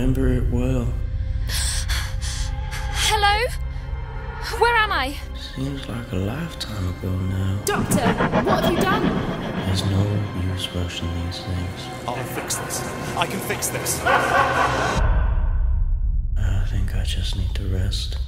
remember it well. Hello? Where am I? Seems like a lifetime ago now. Doctor, what have you done? There's no use rushing these things. I'll fix this. I can fix this. I think I just need to rest.